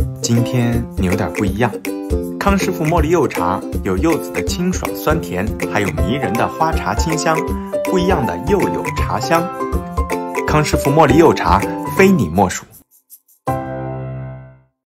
今天你有点不一样。康师傅茉莉柚茶有柚子的清爽酸甜，还有迷人的花茶清香，不一样的柚茶香。康师傅茉莉柚茶非你莫属。